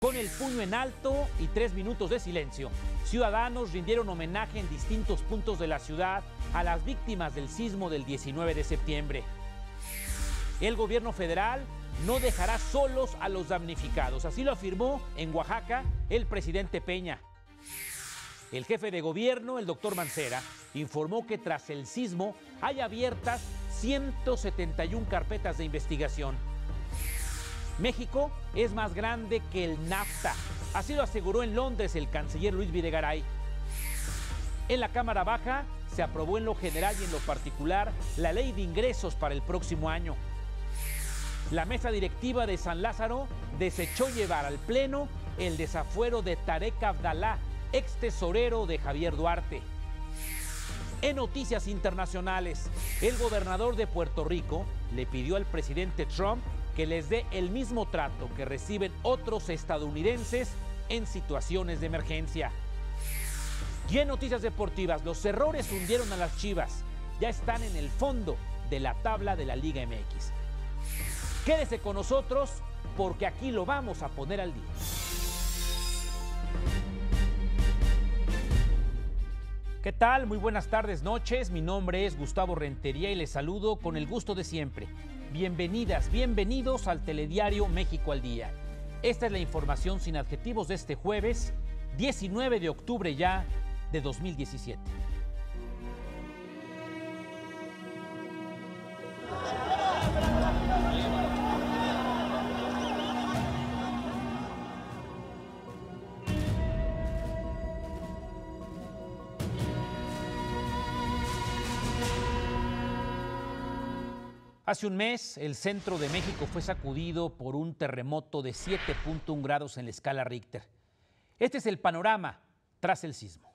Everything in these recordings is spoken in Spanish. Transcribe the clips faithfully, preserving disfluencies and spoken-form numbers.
Con el puño en alto y tres minutos de silencio, ciudadanos rindieron homenaje en distintos puntos de la ciudad a las víctimas del sismo del diecinueve de septiembre. El gobierno federal no dejará solos a los damnificados, así lo afirmó en Oaxaca el presidente Peña. El jefe de gobierno, el doctor Mancera, informó que tras el sismo hay abiertas ciento setenta y una carpetas de investigación. México es más grande que el NAFTA, así lo aseguró en Londres el canciller Luis Videgaray. En la Cámara Baja se aprobó en lo general y en lo particular la ley de ingresos para el próximo año. La mesa directiva de San Lázaro desechó llevar al Pleno el desafuero de Tarek Abdalá, ex tesorero de Javier Duarte. En noticias internacionales, el gobernador de Puerto Rico le pidió al presidente Trump que les dé el mismo trato que reciben otros estadounidenses en situaciones de emergencia. Y en noticias deportivas, los errores hundieron a las Chivas. Ya están en el fondo de la tabla de la Liga M X. Quédese con nosotros porque aquí lo vamos a poner al día. ¿Qué tal? Muy buenas tardes, noches. Mi nombre es Gustavo Rentería y les saludo con el gusto de siempre. Bienvenidas, bienvenidos al Telediario México al Día. Esta es la información sin adjetivos de este jueves, diecinueve de octubre ya de dos mil diecisiete. Hace un mes, el centro de México fue sacudido por un terremoto de siete punto uno grados en la escala Richter. Este es el panorama tras el sismo.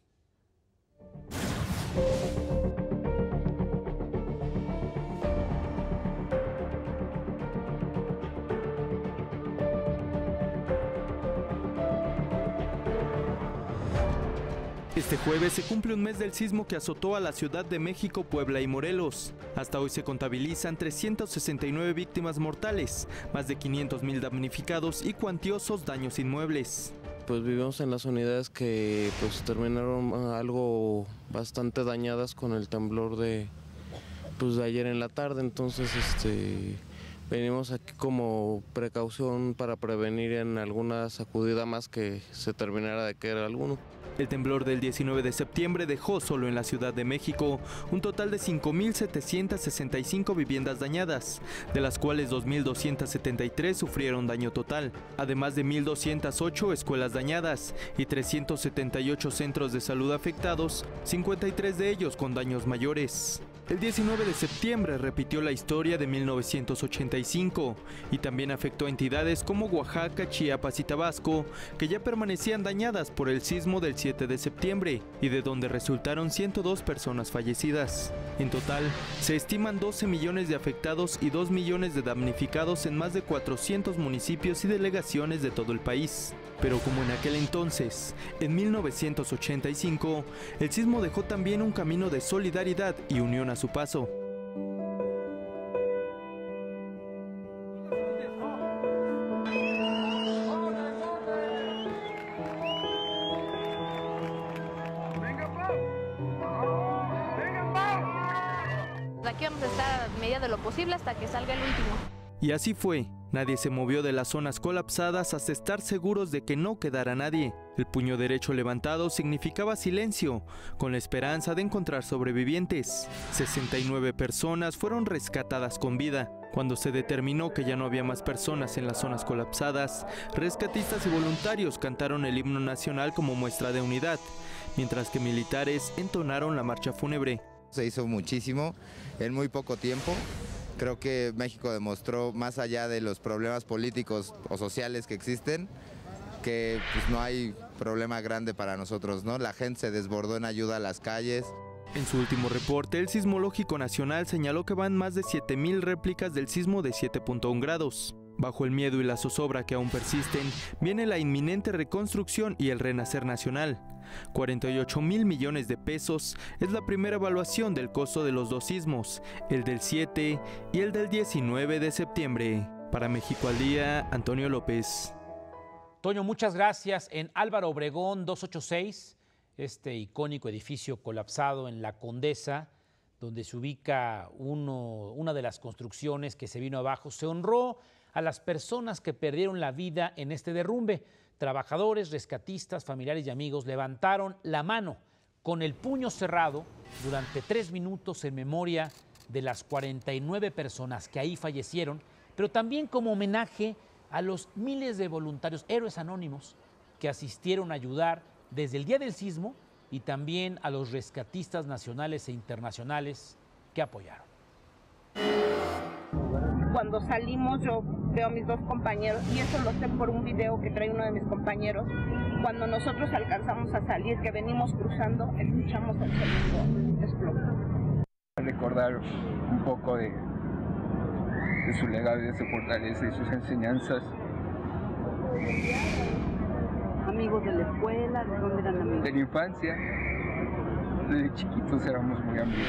Este jueves se cumple un mes del sismo que azotó a la Ciudad de México, Puebla y Morelos. Hasta hoy se contabilizan trescientas sesenta y nueve víctimas mortales, más de quinientos mil damnificados y cuantiosos daños inmuebles. Pues vivimos en las unidades que pues terminaron algo bastante dañadas con el temblor de, pues, de ayer en la tarde, entonces este, venimos aquí como precaución para prevenir en alguna sacudida más que se terminara de caer alguno. El temblor del diecinueve de septiembre dejó solo en la Ciudad de México un total de cinco mil setecientas sesenta y cinco viviendas dañadas, de las cuales dos mil doscientas setenta y tres sufrieron daño total, además de mil doscientas ocho escuelas dañadas y trescientos setenta y ocho centros de salud afectados, cincuenta y tres de ellos con daños mayores. El diecinueve de septiembre repitió la historia de mil novecientos ochenta y cinco y también afectó a entidades como Oaxaca, Chiapas y Tabasco, que ya permanecían dañadas por el sismo del siete de septiembre y de donde resultaron ciento dos personas fallecidas. En total, se estiman doce millones de afectados y dos millones de damnificados en más de cuatrocientos municipios y delegaciones de todo el país. Pero como en aquel entonces, en mil novecientos ochenta y cinco, el sismo dejó también un camino de solidaridad y unión a su paso. Aquí vamos a estar a medida de lo posible hasta que salga el último. Y así fue. Nadie se movió de las zonas colapsadas hasta estar seguros de que no quedara nadie. El puño derecho levantado significaba silencio, con la esperanza de encontrar sobrevivientes. sesenta y nueve personas fueron rescatadas con vida. Cuando se determinó que ya no había más personas en las zonas colapsadas, rescatistas y voluntarios cantaron el himno nacional como muestra de unidad, mientras que militares entonaron la marcha fúnebre. Se hizo muchísimo en muy poco tiempo. Creo que México demostró, más allá de los problemas políticos o sociales que existen, que pues, no hay problema grande para nosotros, ¿no? La gente se desbordó en ayuda a las calles. En su último reporte, el Sismológico Nacional señaló que van más de siete mil réplicas del sismo de siete punto uno grados. Bajo el miedo y la zozobra que aún persisten, viene la inminente reconstrucción y el renacer nacional. cuarenta y ocho mil millones de pesos es la primera evaluación del costo de los dos sismos, el del siete y el del diecinueve de septiembre. Para México al Día, Antonio López. Toño, muchas gracias. En Álvaro Obregón doscientos ochenta y seis, este icónico edificio colapsado en La Condesa, donde se ubica uno, una de las construcciones que se vino abajo, se honró a las personas que perdieron la vida en este derrumbe. Trabajadores, rescatistas, familiares y amigos levantaron la mano con el puño cerrado durante tres minutos en memoria de las cuarenta y nueve personas que ahí fallecieron, pero también como homenaje a los miles de voluntarios, héroes anónimos, que asistieron a ayudar desde el día del sismo, y también a los rescatistas nacionales e internacionales que apoyaron. Cuando salimos yo veo a mis dos compañeros, y eso lo sé por un video que trae uno de mis compañeros. Cuando nosotros alcanzamos a salir, que venimos cruzando, escuchamos el segundo explotar. Recordar un poco de, de su legado, de su fortaleza y sus enseñanzas. Amigos de la escuela, ¿de dónde eran amigos? De la infancia, desde chiquitos éramos muy amigos.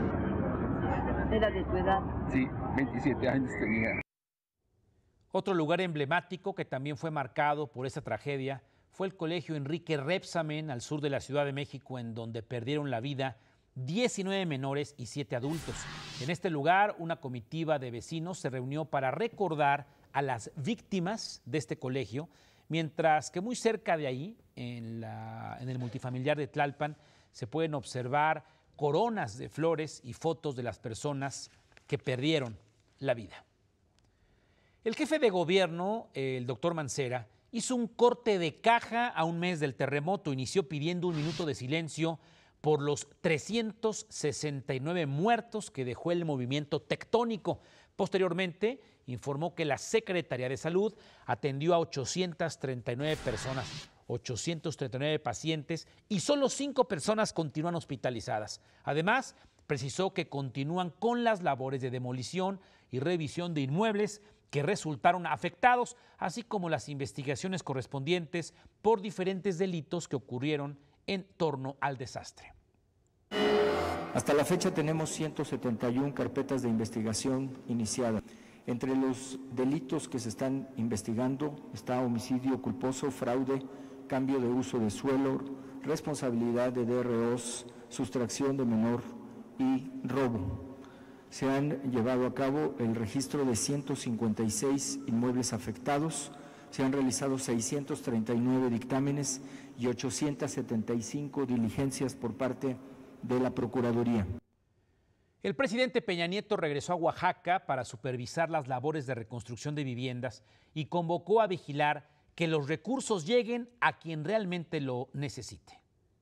¿Era de tu edad? Sí, veintisiete años tenía. Otro lugar emblemático que también fue marcado por esta tragedia fue el Colegio Enrique Rebsamen, al sur de la Ciudad de México, en donde perdieron la vida diecinueve menores y siete adultos. En este lugar, una comitiva de vecinos se reunió para recordar a las víctimas de este colegio, mientras que muy cerca de ahí, en, la, en el multifamiliar de Tlalpan, se pueden observar coronas de flores y fotos de las personas que perdieron la vida. El jefe de gobierno, el doctor Mancera, hizo un corte de caja a un mes del terremoto. Inició pidiendo un minuto de silencio por los trescientos sesenta y nueve muertos que dejó el movimiento tectónico. Posteriormente, informó que la Secretaría de Salud atendió a ochocientas treinta y nueve personas, ochocientos treinta y nueve pacientes, y solo cinco personas continúan hospitalizadas. Además, precisó que continúan con las labores de demolición y revisión de inmuebles que resultaron afectados, así como las investigaciones correspondientes por diferentes delitos que ocurrieron en torno al desastre. Hasta la fecha tenemos ciento setenta y una carpetas de investigación iniciadas. Entre los delitos que se están investigando está homicidio culposo, fraude, cambio de uso de suelo, responsabilidad de D R Os, sustracción de menor y robo. Se han llevado a cabo el registro de ciento cincuenta y seis inmuebles afectados, se han realizado seiscientos treinta y nueve dictámenes y ochocientas setenta y cinco diligencias por parte de la Procuraduría. El presidente Peña Nieto regresó a Oaxaca para supervisar las labores de reconstrucción de viviendas y convocó a vigilar que los recursos lleguen a quien realmente lo necesite.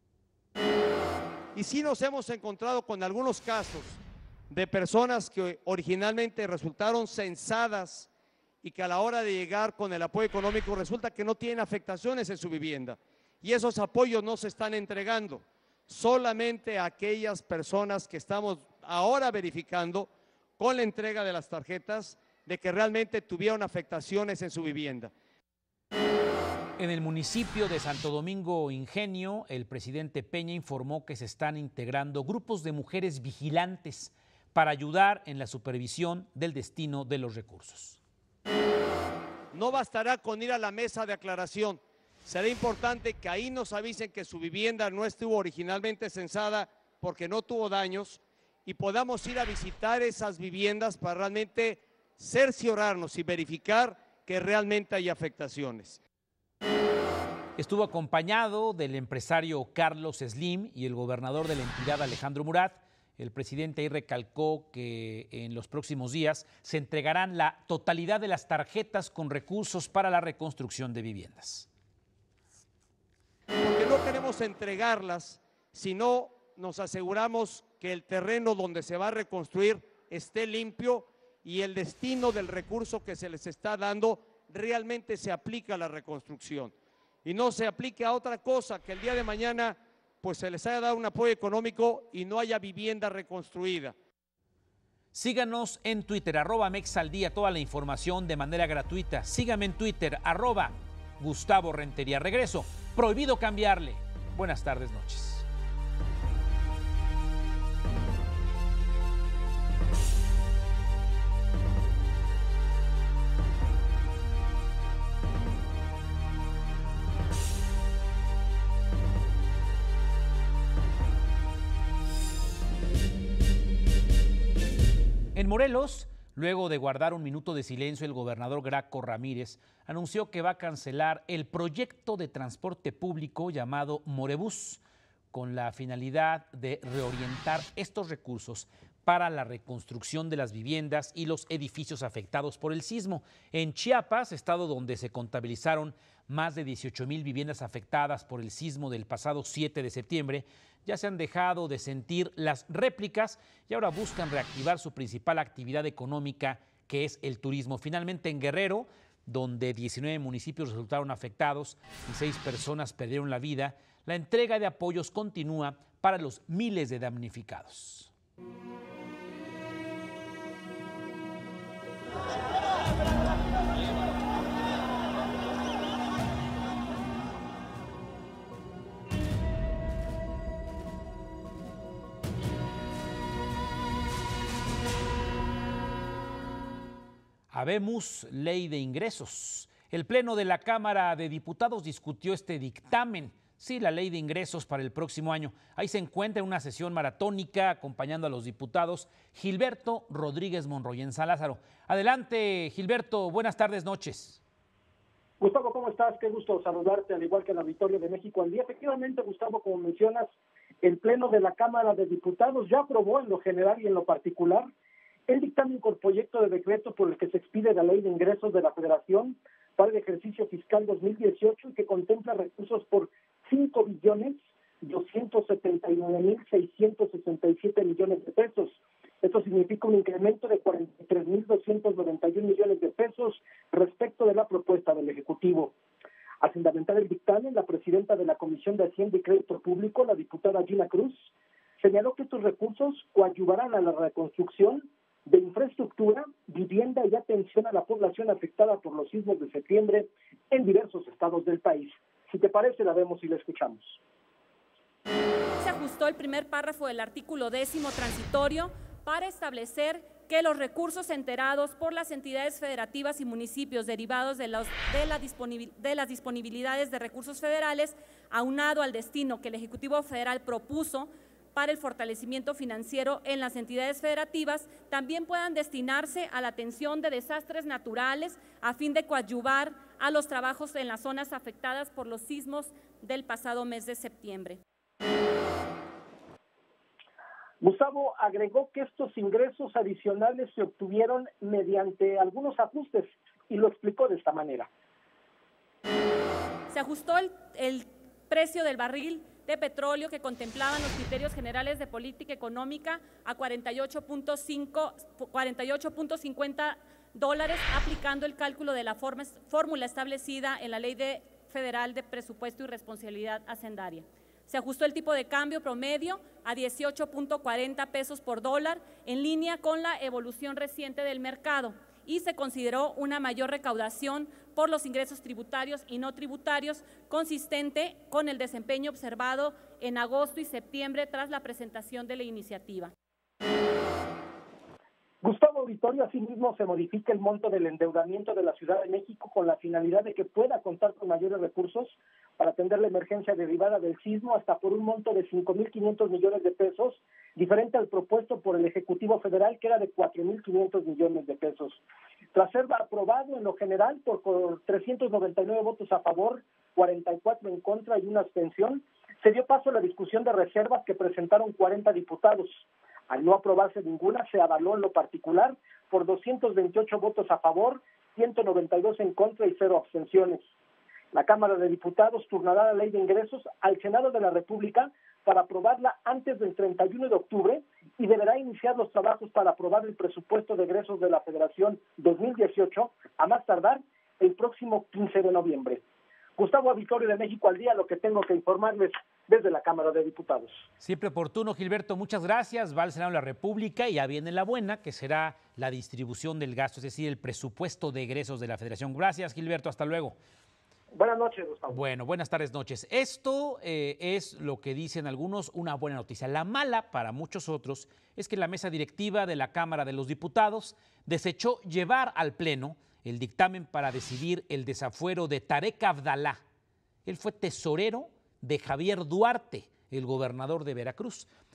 Y sí nos hemos encontrado con algunos casos de personas que originalmente resultaron censadas y que a la hora de llegar con el apoyo económico resulta que no tienen afectaciones en su vivienda. Y esos apoyos no se están entregando. Solamente a aquellas personas que estamos ahora verificando con la entrega de las tarjetas de que realmente tuvieron afectaciones en su vivienda. En el municipio de Santo Domingo Ingenio, el presidente Peña informó que se están integrando grupos de mujeres vigilantes para ayudar en la supervisión del destino de los recursos. No bastará con ir a la mesa de aclaración. Será importante que ahí nos avisen que su vivienda no estuvo originalmente censada porque no tuvo daños y podamos ir a visitar esas viviendas para realmente cerciorarnos y verificar que realmente hay afectaciones. Estuvo acompañado del empresario Carlos Slim y el gobernador de la entidad Alejandro Murat. El presidente ahí recalcó que en los próximos días se entregarán la totalidad de las tarjetas con recursos para la reconstrucción de viviendas. Porque no queremos entregarlas si no nos aseguramos que el terreno donde se va a reconstruir esté limpio y el destino del recurso que se les está dando realmente se aplica a la reconstrucción y no se aplique a otra cosa, que el día de mañana pues se les haya dado un apoyo económico y no haya vivienda reconstruida. Síganos en Twitter, arroba Mexaldía, toda la información de manera gratuita. Sígame en Twitter, arroba Gustavo Rentería. Regreso, prohibido cambiarle. Buenas tardes, noches. En Morelos, luego de guardar un minuto de silencio, el gobernador Graco Ramírez anunció que va a cancelar el proyecto de transporte público llamado Morebús, con la finalidad de reorientar estos recursos para la reconstrucción de las viviendas y los edificios afectados por el sismo. En Chiapas, estado donde se contabilizaron más de dieciocho mil viviendas afectadas por el sismo del pasado siete de septiembre, ya se han dejado de sentir las réplicas y ahora buscan reactivar su principal actividad económica, que es el turismo. Finalmente, en Guerrero, donde diecinueve municipios resultaron afectados y seis personas perdieron la vida, la entrega de apoyos continúa para los miles de damnificados. Habemos ley de ingresos. El Pleno de la Cámara de Diputados discutió este dictamen, sí, la ley de ingresos para el próximo año. Ahí se encuentra en una sesión maratónica acompañando a los diputados Gilberto Rodríguez Monroy en San Lázaro. Adelante, Gilberto, buenas tardes, noches. Gustavo, ¿cómo estás? Qué gusto saludarte, al igual que el auditorio de México al Día. Efectivamente, Gustavo, como mencionas, el Pleno de la Cámara de Diputados ya aprobó en lo general y en lo particular el dictamen con proyecto de decreto por el que se expide la Ley de Ingresos de la Federación para el ejercicio fiscal dos mil dieciocho y que contempla recursos por cinco billones doscientos setenta y nueve mil seiscientos sesenta y siete millones de pesos. Esto significa un incremento de cuarenta y tres mil doscientos noventa y uno millones de pesos respecto de la propuesta del Ejecutivo. Al fundamentar el dictamen, la presidenta de la Comisión de Hacienda y Crédito Público, la diputada Gina Cruz, señaló que estos recursos coadyuvarán a la reconstrucción de infraestructura, vivienda y atención a la población afectada por los sismos de septiembre en diversos estados del país. Si te parece, la vemos y la escuchamos. Se ajustó el primer párrafo del artículo décimo transitorio para establecer que los recursos enterados por las entidades federativas y municipios derivados de, los, de, la disponibil, de las disponibilidades de recursos federales, aunado al destino que el Ejecutivo Federal propuso para el fortalecimiento financiero en las entidades federativas, también puedan destinarse a la atención de desastres naturales a fin de coadyuvar a los trabajos en las zonas afectadas por los sismos del pasado mes de septiembre. Gustavo agregó que estos ingresos adicionales se obtuvieron mediante algunos ajustes y lo explicó de esta manera. Se ajustó el, el precio del barril de petróleo que contemplaban los criterios generales de política económica a cuarenta y ocho punto cincuenta dólares, aplicando el cálculo de la forma, fórmula establecida en la Ley de, Federal de Presupuesto y Responsabilidad Hacendaria. Se ajustó el tipo de cambio promedio a dieciocho punto cuarenta pesos por dólar, en línea con la evolución reciente del mercado, y se consideró una mayor recaudación por los ingresos tributarios y no tributarios, consistente con el desempeño observado en agosto y septiembre tras la presentación de la iniciativa. Gustavo Auditorio, asimismo se modifica el monto del endeudamiento de la Ciudad de México con la finalidad de que pueda contar con mayores recursos para atender la emergencia derivada del sismo hasta por un monto de cinco mil quinientos millones de pesos, diferente al propuesto por el Ejecutivo Federal, que era de cuatro mil quinientos millones de pesos. Tras ser aprobado en lo general por, por trescientos noventa y nueve votos a favor, cuarenta y cuatro en contra y una abstención, se dio paso a la discusión de reservas que presentaron cuarenta diputados. Al no aprobarse ninguna, se avaló en lo particular por doscientos veintiocho votos a favor, ciento noventa y dos en contra y cero abstenciones. La Cámara de Diputados turnará la Ley de Ingresos al Senado de la República para aprobarla antes del treinta y uno de octubre y deberá iniciar los trabajos para aprobar el presupuesto de egresos de la Federación dos mil dieciocho, a más tardar el próximo quince de noviembre. Gustavo Auditorio de México al Día, lo que tengo que informarles desde la Cámara de Diputados. Siempre oportuno, Gilberto, muchas gracias. Va al Senado de la República y ya viene la buena, que será la distribución del gasto, es decir, el presupuesto de egresos de la Federación. Gracias, Gilberto, hasta luego. Buenas noches, Gustavo. Bueno, buenas tardes, noches. Esto eh, es lo que dicen algunos, una buena noticia. La mala para muchos otros es que la mesa directiva de la Cámara de los Diputados desechó llevar al Pleno el dictamen para decidir el desafuero de Tarek Abdalá. Él fue tesorero de Javier Duarte, el gobernador de Veracruz.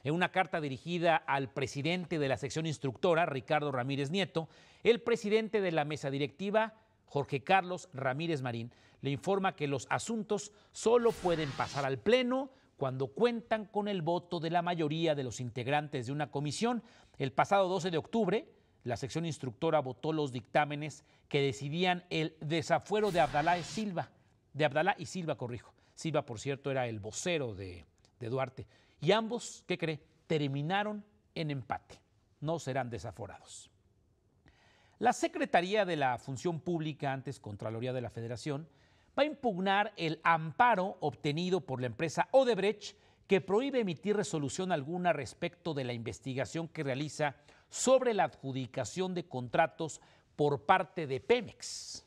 En una carta dirigida al presidente de la sección instructora, Ricardo Ramírez Nieto, el presidente de la mesa directiva, Jorge Carlos Ramírez Marín, le informa que los asuntos solo pueden pasar al Pleno cuando cuentan con el voto de la mayoría de los integrantes de una comisión. El pasado doce de octubre, la sección instructora votó los dictámenes que decidían el desafuero de Abdalá Silva, de Abdalá y Silva, corrijo. Silva, por cierto, era el vocero de, de Duarte. Y ambos, ¿qué cree? Terminaron en empate. No serán desaforados. La Secretaría de la Función Pública, antes Contraloría de la Federación, va a impugnar el amparo obtenido por la empresa Odebrecht, que prohíbe emitir resolución alguna respecto de la investigación que realiza sobre la adjudicación de contratos por parte de Pemex.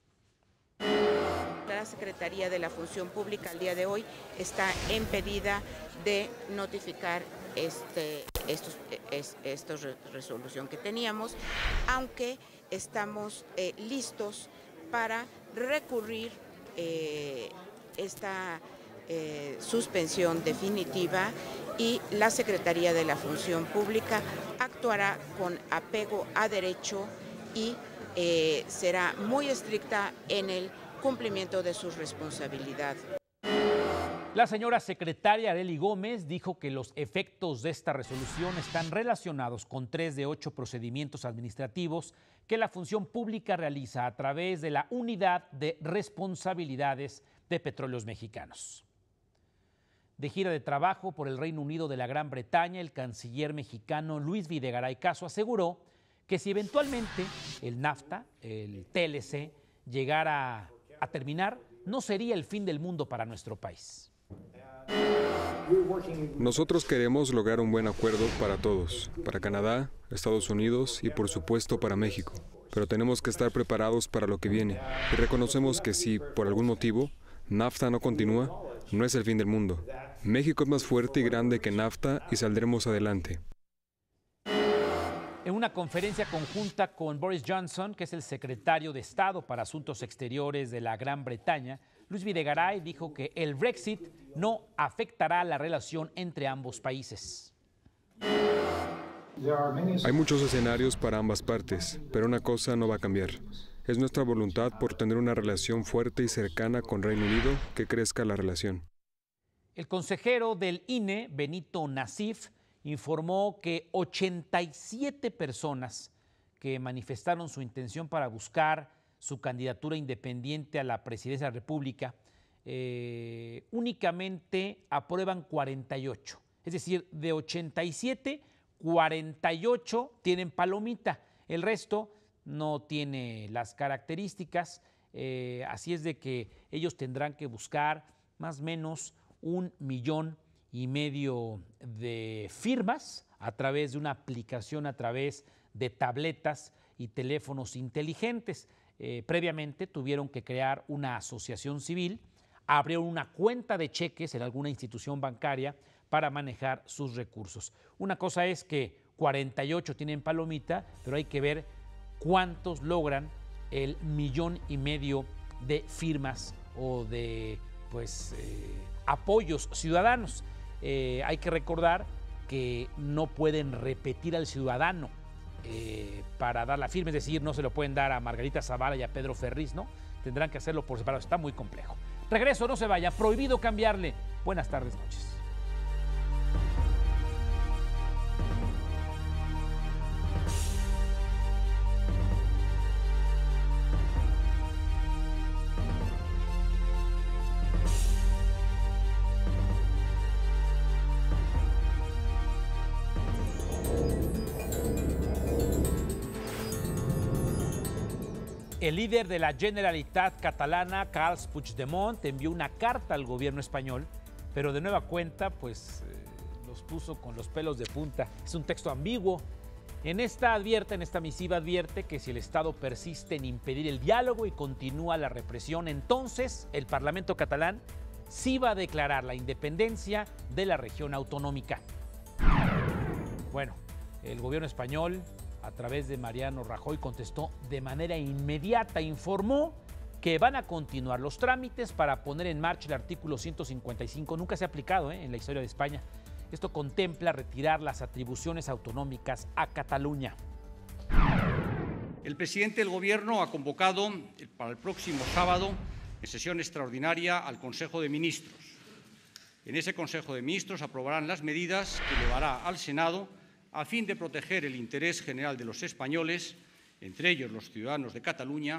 La Secretaría de la Función Pública al día de hoy está impedida de notificar este, estos, es, esta resolución que teníamos, aunque estamos eh, listos para recurrir eh, esta eh, suspensión definitiva, y la Secretaría de la Función Pública actuará con apego a derecho y eh, será muy estricta en el cumplimiento de su responsabilidad. La señora secretaria Arely Gómez dijo que los efectos de esta resolución están relacionados con tres de ocho procedimientos administrativos que la función pública realiza a través de la Unidad de Responsabilidades de Petróleos Mexicanos. De gira de trabajo por el Reino Unido de la Gran Bretaña, el canciller mexicano Luis Videgaray Caso aseguró que si eventualmente el NAFTA, el T L C, llegara a terminar, no sería el fin del mundo para nuestro país. Nosotros queremos lograr un buen acuerdo para todos, para Canadá, Estados Unidos y por supuesto para México. Pero tenemos que estar preparados para lo que viene y reconocemos que si, por algún motivo, NAFTA no continúa, no es el fin del mundo. México es más fuerte y grande que NAFTA y saldremos adelante. En una conferencia conjunta con Boris Johnson, que es el secretario de Estado para Asuntos Exteriores de la Gran Bretaña, Luis Videgaray dijo que el Brexit no afectará la relación entre ambos países. Hay muchos escenarios para ambas partes, pero una cosa no va a cambiar. Es nuestra voluntad por tener una relación fuerte y cercana con Reino Unido, que crezca la relación. El consejero del I N E, Benito Nasif, informó que ochenta y siete personas que manifestaron su intención para buscar su candidatura independiente a la presidencia de la República, eh, únicamente aprueban cuarenta y ocho. Es decir, de ochenta y siete, cuarenta y ocho tienen palomita. El resto no tiene las características, eh, así es de que ellos tendrán que buscar más o menos un millón y medio de firmas a través de una aplicación, a través de tabletas y teléfonos inteligentes. Eh, previamente tuvieron que crear una asociación civil, abrieron una cuenta de cheques en alguna institución bancaria para manejar sus recursos. Una cosa es que cuarenta y ocho tienen palomita, pero hay que ver cuántos logran el millón y medio de firmas o de pues, eh, apoyos ciudadanos. Eh, hay que recordar que no pueden repetir al ciudadano eh, para dar la firma, es decir, no se lo pueden dar a Margarita Zavala y a Pedro Ferriz, ¿no? Tendrán que hacerlo por separado, está muy complejo. Regreso, no se vaya, prohibido cambiarle. Buenas tardes, noches. El líder de la Generalitat catalana, Carles Puigdemont, envió una carta al gobierno español, pero de nueva cuenta, pues eh, los puso con los pelos de punta. Es un texto ambiguo. En esta advierte, en esta misiva advierte que si el Estado persiste en impedir el diálogo y continúa la represión, entonces el Parlamento catalán sí va a declarar la independencia de la región autonómica. Bueno, el gobierno español, a través de Mariano Rajoy, contestó de manera inmediata, informó que van a continuar los trámites para poner en marcha el artículo ciento cincuenta y cinco, nunca se ha aplicado ¿eh? en la historia de España. Esto contempla retirar las atribuciones autonómicas a Cataluña. El presidente del Gobierno ha convocado para el próximo sábado en sesión extraordinaria al Consejo de Ministros. En ese Consejo de Ministros aprobarán las medidas que llevará al Senado a fin de proteger el interés general de los españoles, entre ellos los ciudadanos de Cataluña.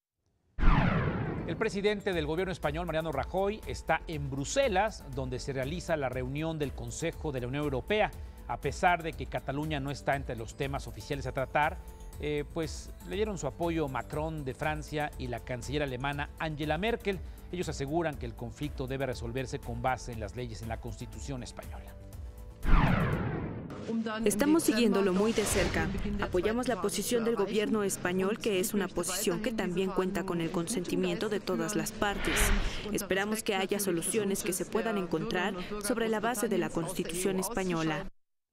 El presidente del gobierno español, Mariano Rajoy, está en Bruselas, donde se realiza la reunión del Consejo de la Unión Europea. A pesar de que Cataluña no está entre los temas oficiales a tratar, eh, pues le dieron su apoyo Macron de Francia y la canciller alemana Angela Merkel. Ellos aseguran que el conflicto debe resolverse con base en las leyes en la Constitución española. Estamos siguiéndolo muy de cerca. Apoyamos la posición del gobierno español, que es una posición que también cuenta con el consentimiento de todas las partes. Esperamos que haya soluciones que se puedan encontrar sobre la base de la Constitución española.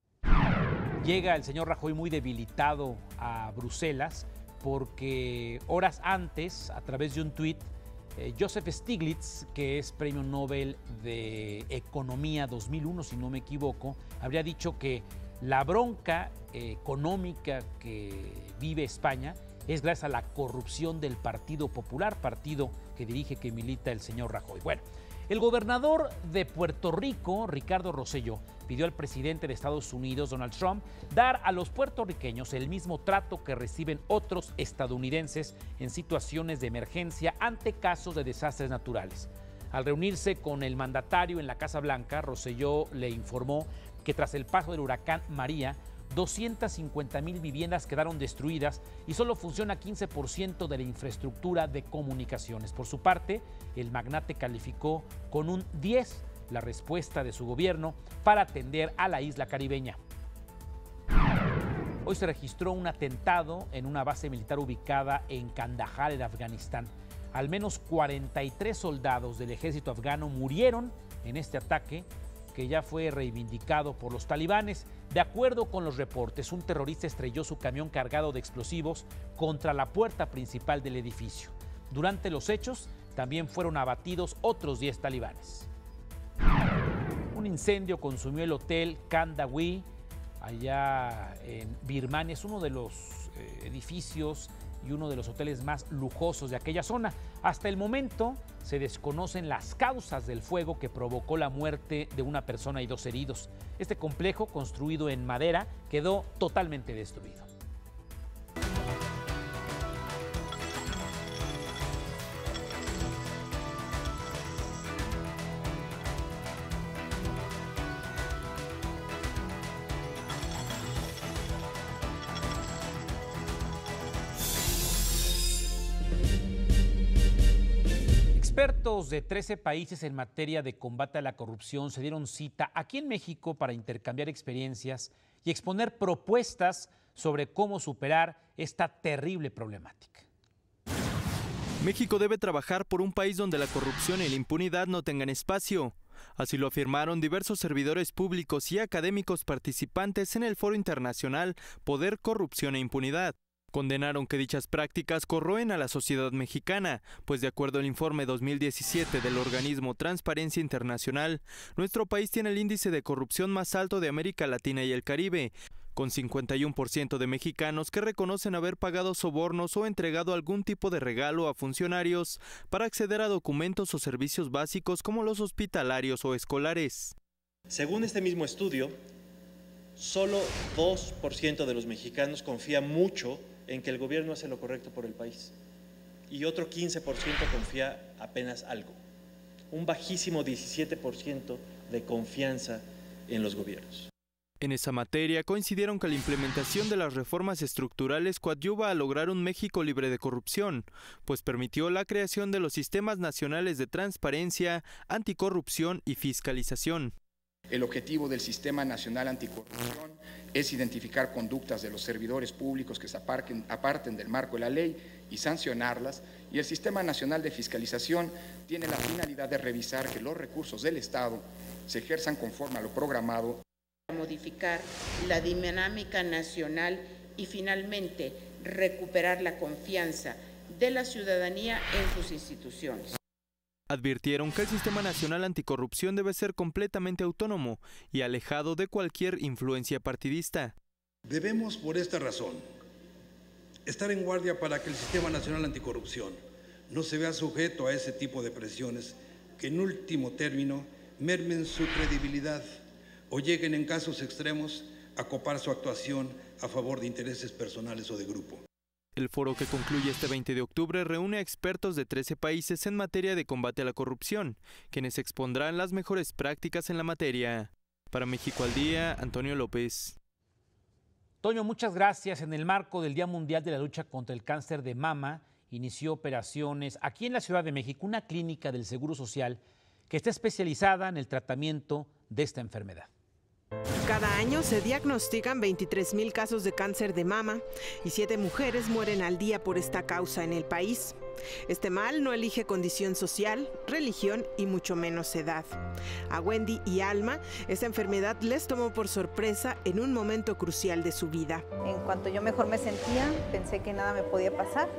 Llega el señor Rajoy muy debilitado a Bruselas porque horas antes, a través de un tuit, eh, Joseph Stiglitz, que es Premio Nobel de Economía dos mil uno, si no me equivoco, habría dicho que la bronca eh, económica que vive España es gracias a la corrupción del Partido Popular, partido que dirige, que milita el señor Rajoy. Bueno, el gobernador de Puerto Rico, Ricardo Rosselló, pidió al presidente de Estados Unidos, Donald Trump, dar a los puertorriqueños el mismo trato que reciben otros estadounidenses en situaciones de emergencia ante casos de desastres naturales. Al reunirse con el mandatario en la Casa Blanca, Rosselló le informó que tras el paso del huracán María, doscientas cincuenta mil viviendas quedaron destruidas y solo funciona quince por ciento de la infraestructura de comunicaciones. Por su parte, el magnate calificó con un diez la respuesta de su gobierno para atender a la isla caribeña. Hoy se registró un atentado en una base militar ubicada en Kandahar, en Afganistán. Al menos cuarenta y tres soldados del ejército afgano murieron en este ataque, que ya fue reivindicado por los talibanes. De acuerdo con los reportes, un terrorista estrelló su camión cargado de explosivos contra la puerta principal del edificio. Durante los hechos, también fueron abatidos otros diez talibanes. Un incendio consumió el hotel Kandahar, allá en Birmania. Es uno de los eh, edificios y uno de los hoteles más lujosos de aquella zona. Hasta el momento se desconocen las causas del fuego que provocó la muerte de una persona y dos heridos. Este complejo, construido en madera, quedó totalmente destruido. Expertos de trece países en materia de combate a la corrupción se dieron cita aquí en México para intercambiar experiencias y exponer propuestas sobre cómo superar esta terrible problemática. México debe trabajar por un país donde la corrupción y la impunidad no tengan espacio. Así lo afirmaron diversos servidores públicos y académicos participantes en el Foro Internacional Poder, Corrupción e Impunidad. Condenaron que dichas prácticas corroen a la sociedad mexicana, pues de acuerdo al informe dos mil diecisiete del organismo Transparencia Internacional, nuestro país tiene el índice de corrupción más alto de América Latina y el Caribe, con cincuenta y uno por ciento de mexicanos que reconocen haber pagado sobornos o entregado algún tipo de regalo a funcionarios para acceder a documentos o servicios básicos como los hospitalarios o escolares. Según este mismo estudio, solo dos por ciento de los mexicanos confía mucho en que el gobierno hace lo correcto por el país y otro quince por ciento confía apenas algo. Un bajísimo diecisiete por ciento de confianza en los gobiernos. En esa materia coincidieron que la implementación de las reformas estructurales coadyuva a lograr un México libre de corrupción, pues permitió la creación de los sistemas nacionales de transparencia, anticorrupción y fiscalización. El objetivo del Sistema Nacional Anticorrupción es identificar conductas de los servidores públicos que se aparten, aparten del marco de la ley y sancionarlas, y el Sistema Nacional de Fiscalización tiene la finalidad de revisar que los recursos del Estado se ejerzan conforme a lo programado. Modificar la dinámica nacional y finalmente recuperar la confianza de la ciudadanía en sus instituciones. Advirtieron que el Sistema Nacional Anticorrupción debe ser completamente autónomo y alejado de cualquier influencia partidista. Debemos, por esta razón, estar en guardia para que el Sistema Nacional Anticorrupción no se vea sujeto a ese tipo de presiones que en último término mermen su credibilidad o lleguen en casos extremos a copar su actuación a favor de intereses personales o de grupo. El foro, que concluye este veinte de octubre, reúne a expertos de trece países en materia de combate a la corrupción, quienes expondrán las mejores prácticas en la materia. Para México al Día, Antonio López. Toño, muchas gracias. En el marco del Día Mundial de la Lucha contra el Cáncer de Mama, inició operaciones aquí en la Ciudad de México, una clínica del Seguro Social que está especializada en el tratamiento de esta enfermedad. Cada año se diagnostican veintitrés mil casos de cáncer de mama y siete mujeres mueren al día por esta causa en el país. Este mal no elige condición social, religión y mucho menos edad. A Wendy y Alma, esta enfermedad les tomó por sorpresa en un momento crucial de su vida. En cuanto yo mejor me sentía, pensé que nada me podía pasar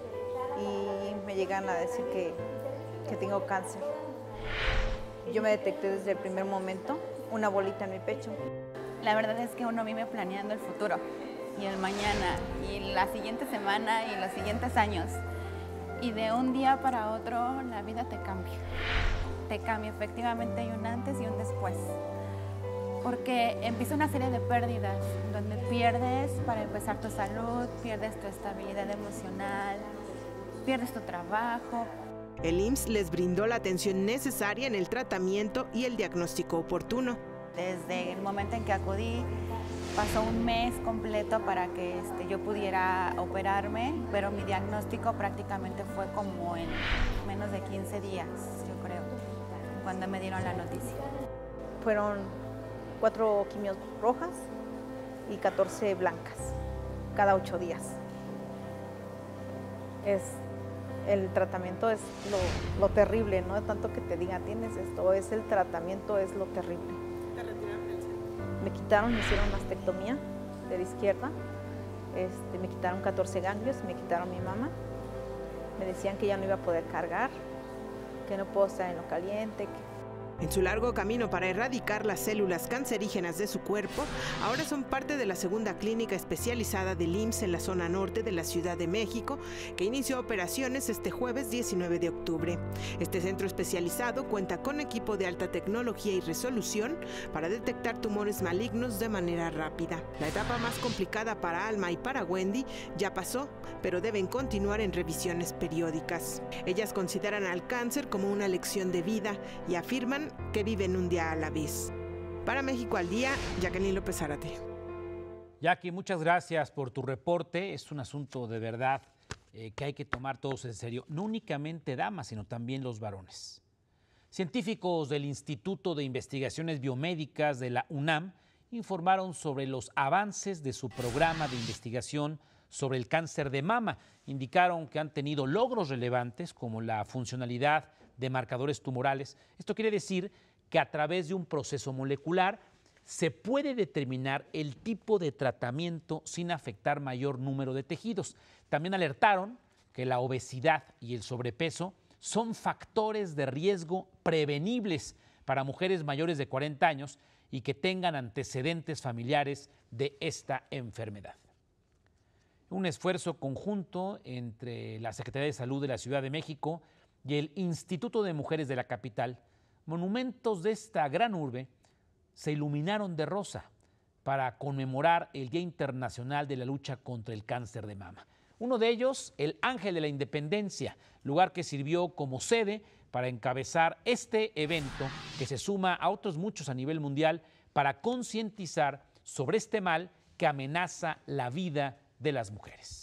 y me llegan a decir que, que tengo cáncer. Yo me detecté desde el primer momento una bolita en mi pecho. La verdad es que uno vive planeando el futuro y el mañana y la siguiente semana y los siguientes años. Y de un día para otro la vida te cambia. Te cambia, efectivamente hay un antes y un después. Porque empieza una serie de pérdidas donde pierdes para empezar tu salud, pierdes tu estabilidad emocional, pierdes tu trabajo. El I M S S les brindó la atención necesaria en el tratamiento y el diagnóstico oportuno. Desde el momento en que acudí, pasó un mes completo para que este, yo pudiera operarme, pero mi diagnóstico prácticamente fue como en menos de quince días, yo creo, cuando me dieron la noticia. Fueron cuatro quimios rojas y catorce blancas, cada ocho días. Es... El tratamiento es lo, lo terrible, no tanto que te diga tienes esto, es el tratamiento, es lo terrible. ¿Te retiraron el seno? Me quitaron, me hicieron mastectomía de la izquierda, este, me quitaron catorce ganglios, me quitaron mi mama, me decían que ya no iba a poder cargar, que no puedo estar en lo caliente. Que... En su largo camino para erradicar las células cancerígenas de su cuerpo, ahora son parte de la segunda clínica especializada del I M S S en la zona norte de la Ciudad de México, que inició operaciones este jueves diecinueve de octubre. Este centro especializado cuenta con equipo de alta tecnología y resolución para detectar tumores malignos de manera rápida. La etapa más complicada para Alma y para Wendy ya pasó, pero deben continuar en revisiones periódicas. Ellas consideran al cáncer como una lección de vida y afirman que viven un día a la vez. Para México al Día, Jacqueline López Zárate. Jackie, muchas gracias por tu reporte. Es un asunto de verdad eh, que hay que tomar todos en serio. No únicamente damas, sino también los varones. Científicos del Instituto de Investigaciones Biomédicas de la UNAM informaron sobre los avances de su programa de investigación sobre el cáncer de mama. Indicaron que han tenido logros relevantes como la funcionalidad de marcadores tumorales. Esto quiere decir que a través de un proceso molecular se puede determinar el tipo de tratamiento sin afectar mayor número de tejidos. También alertaron que la obesidad y el sobrepeso son factores de riesgo prevenibles para mujeres mayores de cuarenta años y que tengan antecedentes familiares de esta enfermedad. Un esfuerzo conjunto entre la Secretaría de Salud de la Ciudad de México y el Instituto de Mujeres de la capital, monumentos de esta gran urbe se iluminaron de rosa para conmemorar el Día Internacional de la Lucha contra el Cáncer de Mama. Uno de ellos, el Ángel de la Independencia, lugar que sirvió como sede para encabezar este evento que se suma a otros muchos a nivel mundial para concientizar sobre este mal que amenaza la vida de las mujeres.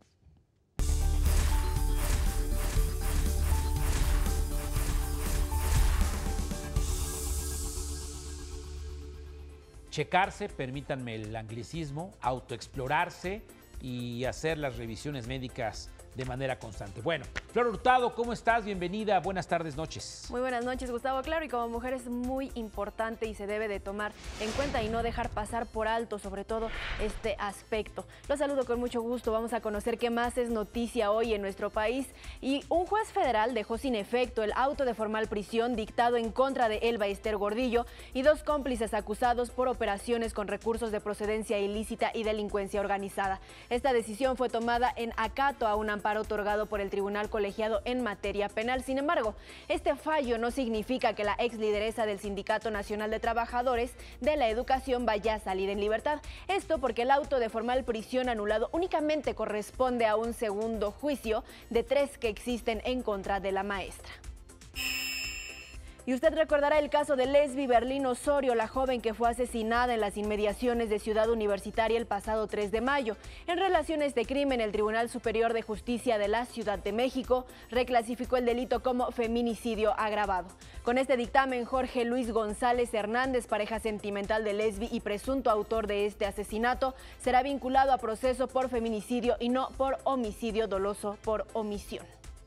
Checarse, permítanme el anglicismo, autoexplorarse y hacer las revisiones médicas de manera constante. Bueno, Flor Hurtado, ¿cómo estás? Bienvenida, buenas tardes, noches. Muy buenas noches, Gustavo. Claro, y como mujer es muy importante y se debe de tomar en cuenta y no dejar pasar por alto, sobre todo este aspecto. Los saludo con mucho gusto. Vamos a conocer qué más es noticia hoy en nuestro país. Y un juez federal dejó sin efecto el auto de formal prisión dictado en contra de Elba Ester Gordillo y dos cómplices acusados por operaciones con recursos de procedencia ilícita y delincuencia organizada. Esta decisión fue tomada en acato a un amparo otorgado por el Tribunal Colegiado en materia penal. Sin embargo, este fallo no significa que la ex lideresa del Sindicato Nacional de Trabajadores de la Educación vaya a salir en libertad. Esto porque el auto de formal prisión anulado únicamente corresponde a un segundo juicio de tres que existen en contra de la maestra. Y usted recordará el caso de Lesbi Berlín Osorio, la joven que fue asesinada en las inmediaciones de Ciudad Universitaria el pasado tres de mayo. En relación a este crimen, el Tribunal Superior de Justicia de la Ciudad de México reclasificó el delito como feminicidio agravado. Con este dictamen, Jorge Luis González Hernández, pareja sentimental de Lesbi y presunto autor de este asesinato, será vinculado a proceso por feminicidio y no por homicidio doloso por omisión.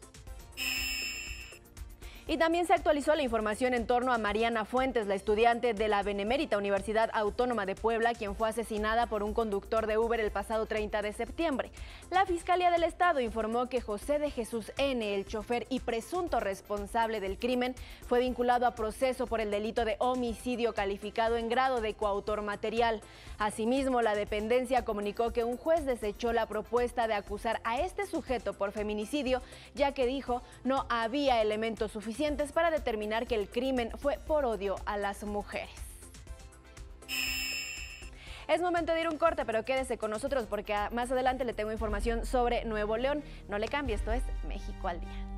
Y también se actualizó la información en torno a Mariana Fuentes, la estudiante de la Benemérita Universidad Autónoma de Puebla, quien fue asesinada por un conductor de Uber el pasado treinta de septiembre. La Fiscalía del Estado informó que José de Jesús N., el chofer y presunto responsable del crimen, fue vinculado a proceso por el delito de homicidio calificado en grado de coautor material. Asimismo, la dependencia comunicó que un juez desechó la propuesta de acusar a este sujeto por feminicidio, ya que dijo no había elementos suficientes para determinar que el crimen fue por odio a las mujeres. Es momento de ir un corte, pero quédese con nosotros porque más adelante le tengo información sobre Nuevo León. No le cambie, esto es México al Día.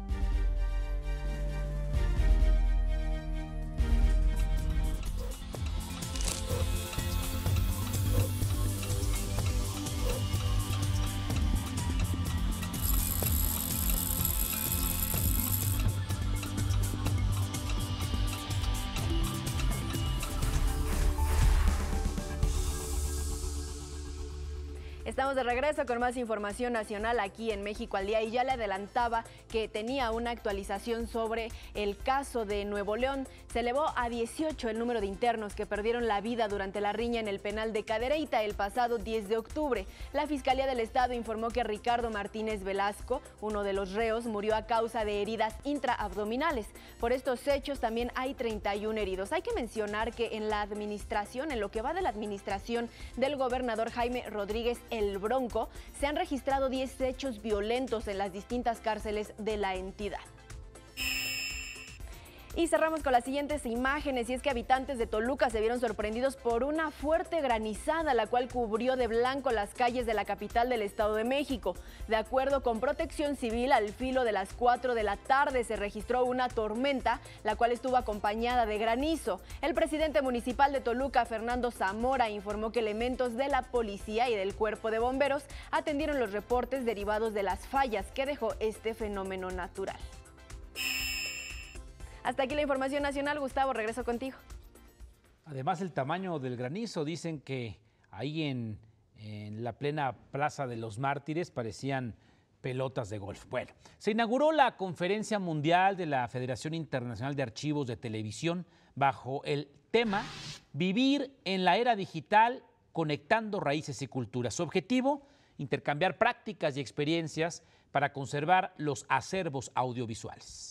Estamos de regreso con más información nacional aquí en México al Día y ya le adelantaba que tenía una actualización sobre el caso de Nuevo León. Se elevó a dieciocho el número de internos que perdieron la vida durante la riña en el penal de Cadereyta el pasado diez de octubre. La Fiscalía del Estado informó que Ricardo Martínez Velasco, uno de los reos, murió a causa de heridas intraabdominales. Por estos hechos también hay treinta y uno heridos. Hay que mencionar que en la administración, en lo que va de la administración del gobernador Jaime Rodríguez El Bronco, se han registrado diez hechos violentos en las distintas cárceles de la entidad. Y cerramos con las siguientes imágenes, y es que habitantes de Toluca se vieron sorprendidos por una fuerte granizada, la cual cubrió de blanco las calles de la capital del Estado de México. De acuerdo con Protección Civil, al filo de las cuatro de la tarde se registró una tormenta, la cual estuvo acompañada de granizo. El presidente municipal de Toluca, Fernando Zamora, informó que elementos de la policía y del cuerpo de bomberos atendieron los reportes derivados de las fallas que dejó este fenómeno natural. Hasta aquí la información nacional. Gustavo, regreso contigo. Además, el tamaño del granizo, dicen que ahí en, en la plena Plaza de los Mártires parecían pelotas de golf. Bueno, se inauguró la Conferencia Mundial de la Federación Internacional de Archivos de Televisión bajo el tema Vivir en la Era Digital, conectando raíces y culturas. Su objetivo, intercambiar prácticas y experiencias para conservar los acervos audiovisuales.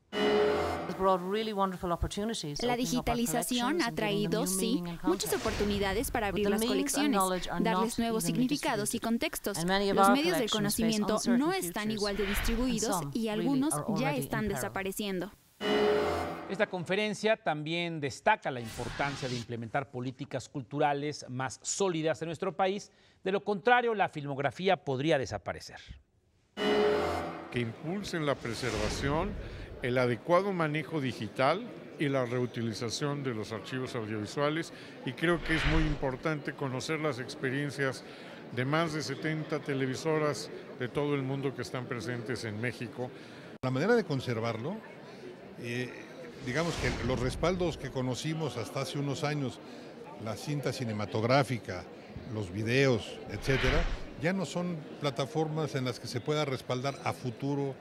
La digitalización ha traído, sí, muchas oportunidades para abrir las colecciones, darles nuevos significados y contextos. Los medios del conocimiento no están igual de distribuidos y algunos ya están desapareciendo. Esta conferencia también destaca la importancia de implementar políticas culturales más sólidas en nuestro país. De lo contrario, la filmografía podría desaparecer. Que impulsen la preservación, el adecuado manejo digital y la reutilización de los archivos audiovisuales, y creo que es muy importante conocer las experiencias de más de setenta televisoras de todo el mundo que están presentes en México. La manera de conservarlo, eh, digamos que los respaldos que conocimos hasta hace unos años, la cinta cinematográfica, los videos, etcétera, ya no son plataformas en las que se pueda respaldar a futuro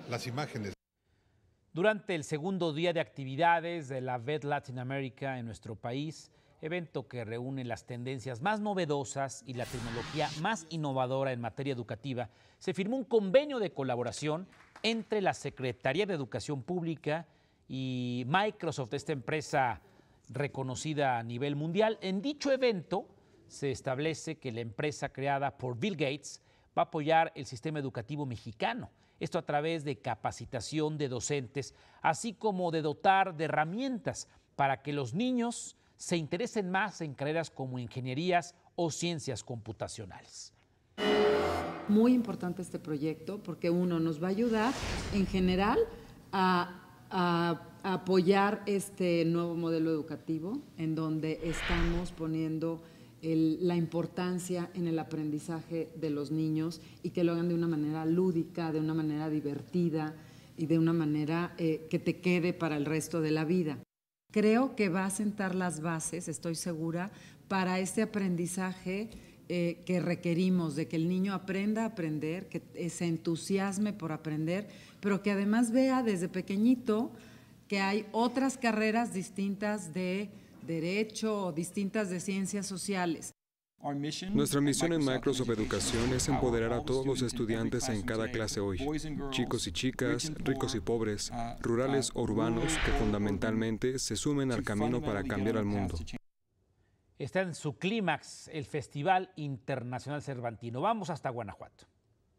las imágenes. Durante el segundo día de actividades de la V E D Latin America en nuestro país, evento que reúne las tendencias más novedosas y la tecnología más innovadora en materia educativa, se firmó un convenio de colaboración entre la Secretaría de Educación Pública y Microsoft, esta empresa reconocida a nivel mundial. En dicho evento se establece que la empresa creada por Bill Gates va a apoyar el sistema educativo mexicano. Esto a través de capacitación de docentes, así como de dotar de herramientas para que los niños se interesen más en carreras como ingenierías o ciencias computacionales. Muy importante este proyecto porque uno nos va a ayudar en general a, a, a apoyar este nuevo modelo educativo en donde estamos poniendo el, la importancia en el aprendizaje de los niños y que lo hagan de una manera lúdica, de una manera divertida y de una manera eh, que te quede para el resto de la vida. Creo que va a sentar las bases, estoy segura, para este aprendizaje eh, que requerimos, de que el niño aprenda a aprender, que se entusiasme por aprender, pero que además vea desde pequeñito que hay otras carreras distintas de derecho o distintas de ciencias sociales. Nuestra misión en Microsoft Educación es empoderar a todos los estudiantes en cada clase hoy, chicos y chicas, ricos y pobres, rurales o urbanos, que fundamentalmente se sumen al camino para cambiar al mundo. Está en su clímax el Festival Internacional Cervantino. Vamos hasta Guanajuato.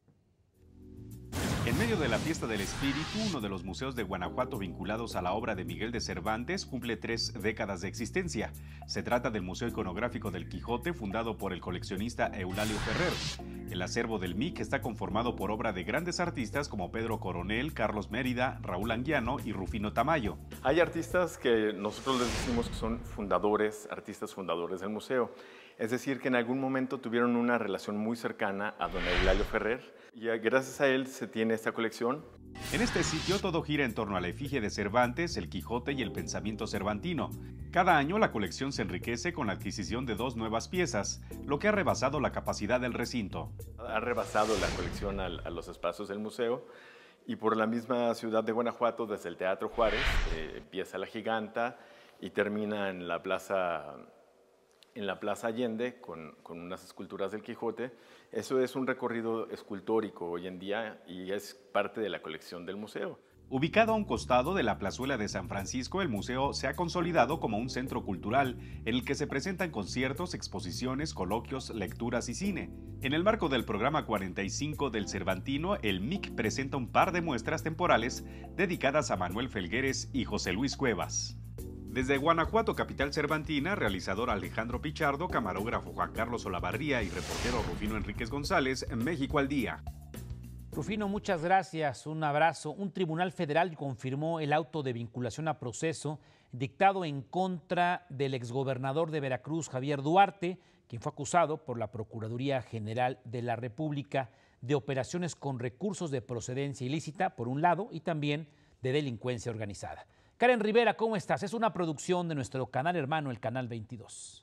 En medio de la Fiesta del Espíritu, uno de los museos de Guanajuato vinculados a la obra de Miguel de Cervantes cumple tres décadas de existencia. Se trata del Museo Iconográfico del Quijote, fundado por el coleccionista Eulalio Ferrer. El acervo del M I C está conformado por obra de grandes artistas como Pedro Coronel, Carlos Mérida, Raúl Anguiano y Rufino Tamayo. Hay artistas que nosotros les decimos que son fundadores, artistas fundadores del museo. Es decir, que en algún momento tuvieron una relación muy cercana a don Eulalio Ferrer y gracias a él se tiene esta colección. En este sitio todo gira en torno a la efigie de Cervantes, el Quijote y el pensamiento cervantino. Cada año la colección se enriquece con la adquisición de dos nuevas piezas, lo que ha rebasado la capacidad del recinto. Ha rebasado la colección a, a los espacios del museo y por la misma ciudad de Guanajuato, desde el Teatro Juárez, eh, empieza la Giganta y termina en la Plaza... en la Plaza Allende, con, con unas esculturas del Quijote. Eso es un recorrido escultórico hoy en día y es parte de la colección del museo. Ubicado a un costado de la plazuela de San Francisco, el museo se ha consolidado como un centro cultural en el que se presentan conciertos, exposiciones, coloquios, lecturas y cine. En el marco del programa cuarenta y cinco del Cervantino, el M I C presenta un par de muestras temporales dedicadas a Manuel Felgueres y José Luis Cuevas. Desde Guanajuato, capital cervantina, realizador Alejandro Pichardo, camarógrafo Juan Carlos Olavarría y reportero Rufino Enríquez González, México al Día. Rufino, muchas gracias, un abrazo. Un tribunal federal confirmó el auto de vinculación a proceso dictado en contra del exgobernador de Veracruz, Javier Duarte, quien fue acusado por la Procuraduría General de la República de operaciones con recursos de procedencia ilícita, por un lado, y también de delincuencia organizada. Karen Rivera, ¿cómo estás? Es una producción de nuestro canal hermano, el Canal veintidós.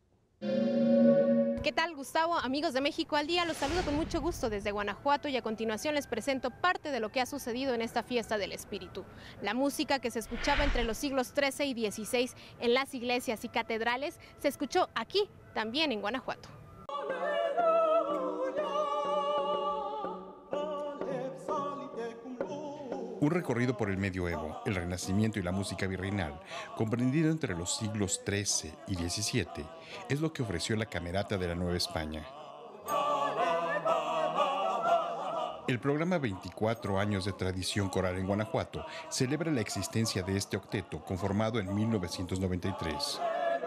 ¿Qué tal, Gustavo? Amigos de México al Día, los saludo con mucho gusto desde Guanajuato y a continuación les presento parte de lo que ha sucedido en esta Fiesta del Espíritu. La música que se escuchaba entre los siglos trece y dieciséis en las iglesias y catedrales se escuchó aquí, también en Guanajuato. Un recorrido por el medioevo, el Renacimiento y la música virreinal, comprendido entre los siglos trece y diecisiete, es lo que ofreció la Camerata de la Nueva España. El programa veinticuatro años de tradición coral en Guanajuato celebra la existencia de este octeto conformado en mil novecientos noventa y tres.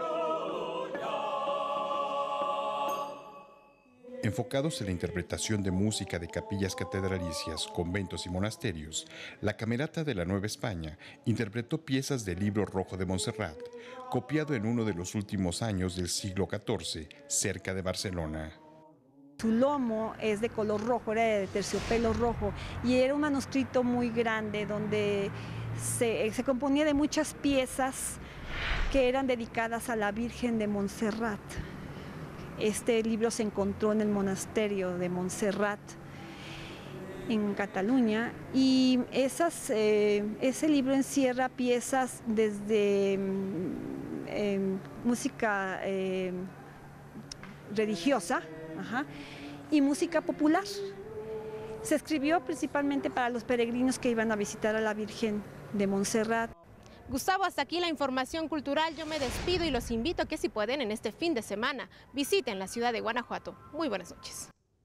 Enfocados en la interpretación de música de capillas catedralicias, conventos y monasterios, la Camerata de la Nueva España interpretó piezas del Libro Rojo de Montserrat, copiado en uno de los últimos años del siglo catorce, cerca de Barcelona. Su lomo es de color rojo, era de terciopelo rojo, y era un manuscrito muy grande donde se, se componía de muchas piezas que eran dedicadas a la Virgen de Montserrat. Este libro se encontró en el monasterio de Montserrat en Cataluña, y esas, eh, ese libro encierra piezas desde eh, música eh, religiosa, ajá, y música popular. Se escribió principalmente para los peregrinos que iban a visitar a la Virgen de Montserrat. Gustavo, hasta aquí la información cultural. Yo me despido y los invito a que, si pueden, en este fin de semana visiten la ciudad de Guanajuato. Muy buenas noches.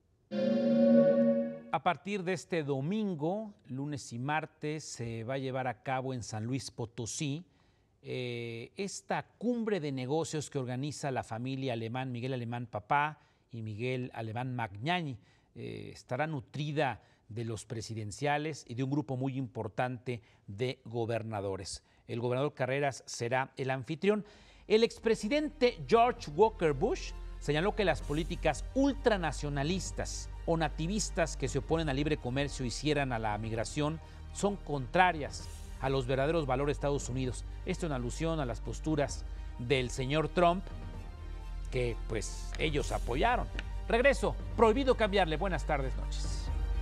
A partir de este domingo, lunes y martes, se va a llevar a cabo en San Luis Potosí eh, esta cumbre de negocios que organiza la familia Alemán, Miguel Alemán Papá y Miguel Alemán Magnani. Eh, estará nutrida de los presidenciales y de un grupo muy importante de gobernadores. El gobernador Carreras será el anfitrión. El expresidente George Walker Bush señaló que las políticas ultranacionalistas o nativistas que se oponen al libre comercio y cierran a la migración son contrarias a los verdaderos valores de Estados Unidos. Esto en alusión a las posturas del señor Trump, que pues ellos apoyaron. Regreso, prohibido cambiarle. Buenas tardes, noches.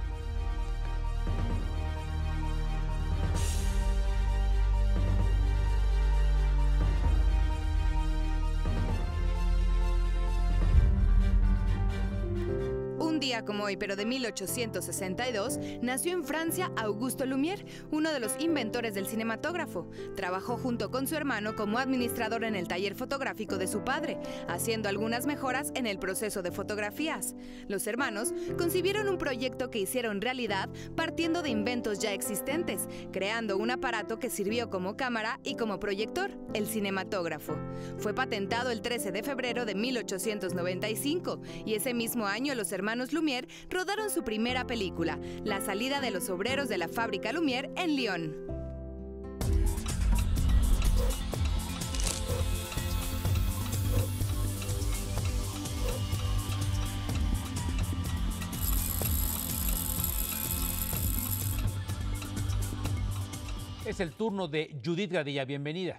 Un día como hoy, pero de mil ochocientos sesenta y dos, nació en Francia Auguste Lumière, uno de los inventores del cinematógrafo. Trabajó junto con su hermano como administrador en el taller fotográfico de su padre, haciendo algunas mejoras en el proceso de fotografías. Los hermanos concibieron un proyecto que hicieron realidad partiendo de inventos ya existentes, creando un aparato que sirvió como cámara y como proyector, el cinematógrafo. Fue patentado el trece de febrero de mil ochocientos noventa y cinco y ese mismo año los hermanos Lumière rodaron su primera película, La salida de los obreros de la fábrica Lumière en Lyon. Es el turno de Judith Gadilla. Bienvenida.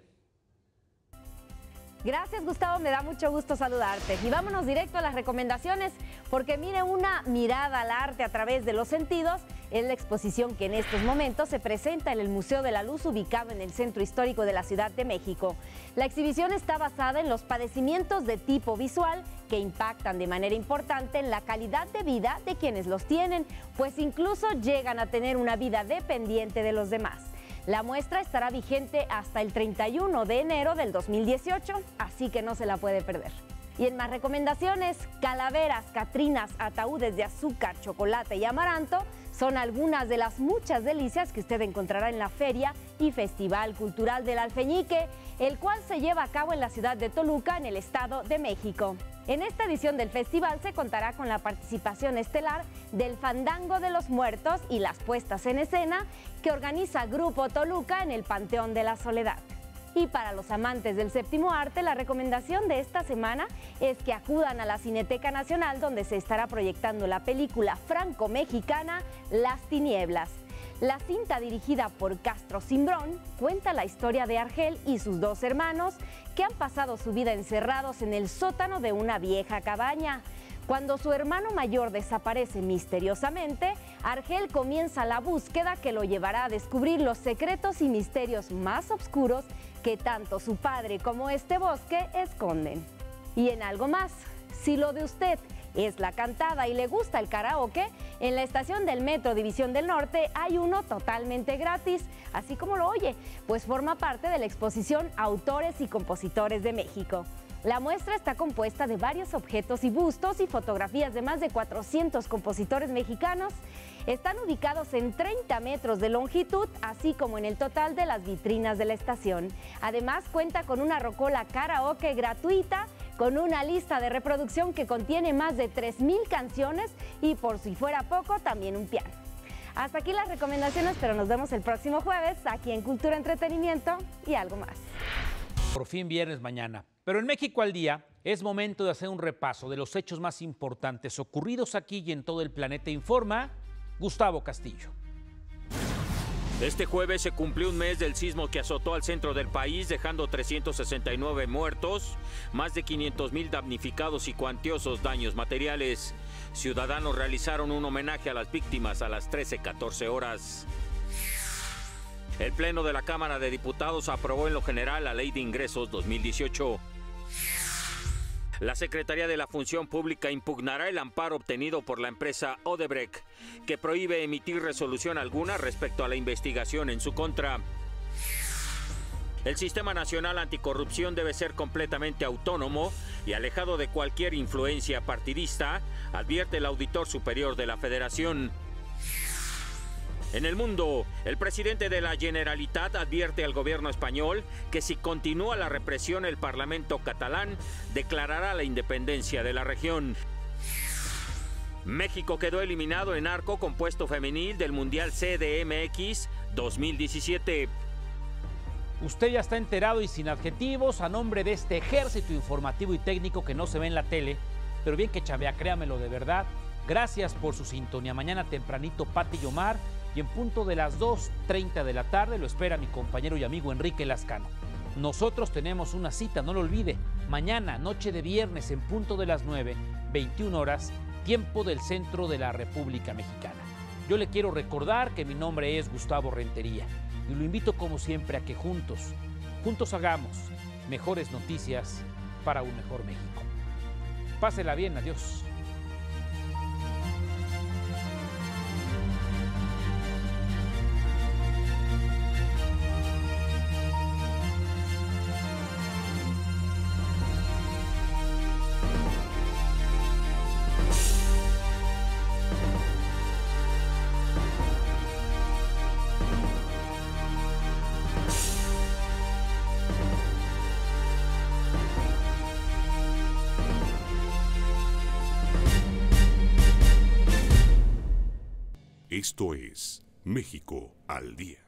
Gracias, Gustavo, me da mucho gusto saludarte. Y vámonos directo a las recomendaciones, porque mire, una mirada al arte a través de los sentidos es la exposición que en estos momentos se presenta en el Museo de la Luz, ubicado en el Centro Histórico de la Ciudad de México. La exhibición está basada en los padecimientos de tipo visual que impactan de manera importante en la calidad de vida de quienes los tienen, pues incluso llegan a tener una vida dependiente de los demás. La muestra estará vigente hasta el treinta y uno de enero del dos mil dieciocho, así que no se la puede perder. Y en más recomendaciones, calaveras, catrinas, ataúdes de azúcar, chocolate y amaranto son algunas de las muchas delicias que usted encontrará en la Feria y Festival Cultural del Alfeñique, el cual se lleva a cabo en la ciudad de Toluca, en el Estado de México. En esta edición del festival se contará con la participación estelar del Fandango de los Muertos y las puestas en escena que organiza Grupo Toluca en el Panteón de la Soledad. Y para los amantes del séptimo arte, la recomendación de esta semana es que acudan a la Cineteca Nacional, donde se estará proyectando la película franco-mexicana Las Tinieblas. La cinta, dirigida por Castro Cimbrón, cuenta la historia de Argel y sus dos hermanos que han pasado su vida encerrados en el sótano de una vieja cabaña. Cuando su hermano mayor desaparece misteriosamente, Argel comienza la búsqueda que lo llevará a descubrir los secretos y misterios más oscuros que tanto su padre como este bosque esconden. Y en algo más, si lo de usted es la cantada y le gusta el karaoke, en la estación del Metro División del Norte hay uno totalmente gratis, así como lo oye, pues forma parte de la exposición Autores y Compositores de México. La muestra está compuesta de varios objetos y bustos y fotografías de más de cuatrocientos compositores mexicanos. Están ubicados en treinta metros de longitud, así como en el total de las vitrinas de la estación. Además, cuenta con una rocola karaoke gratuita, con una lista de reproducción que contiene más de tres mil canciones y, por si fuera poco, también un piano. Hasta aquí las recomendaciones, pero nos vemos el próximo jueves aquí en Cultura, Entretenimiento y algo más. Por fin viernes mañana. Pero en México al Día es momento de hacer un repaso de los hechos más importantes ocurridos aquí y en todo el planeta. Informa Gustavo Castillo. Este jueves se cumplió un mes del sismo que azotó al centro del país, dejando trescientos sesenta y nueve muertos, más de quinientos mil damnificados y cuantiosos daños materiales. Ciudadanos realizaron un homenaje a las víctimas a las trece catorce horas. El Pleno de la Cámara de Diputados aprobó en lo general la Ley de Ingresos dos mil dieciocho. La Secretaría de la Función Pública impugnará el amparo obtenido por la empresa Odebrecht, que prohíbe emitir resolución alguna respecto a la investigación en su contra. El Sistema Nacional Anticorrupción debe ser completamente autónomo y alejado de cualquier influencia partidista, advierte el Auditor Superior de la Federación. En el mundo, el presidente de la Generalitat advierte al gobierno español que si continúa la represión, el Parlamento catalán declarará la independencia de la región. México quedó eliminado en arco compuesto femenil del Mundial C D M X dos mil diecisiete. Usted ya está enterado y sin adjetivos a nombre de este ejército informativo y técnico que no se ve en la tele, pero bien que chambea, créamelo de verdad. Gracias por su sintonía. Mañana tempranito, Pati y Omar. Y en punto de las dos treinta de la tarde lo espera mi compañero y amigo Enrique Lascano. Nosotros tenemos una cita, no lo olvide. Mañana, noche de viernes, en punto de las nueve, veintiuna horas, tiempo del centro de la República Mexicana. Yo le quiero recordar que mi nombre es Gustavo Rentería y lo invito como siempre a que juntos, juntos hagamos mejores noticias para un mejor México. Pásela bien, adiós. Esto es México al Día.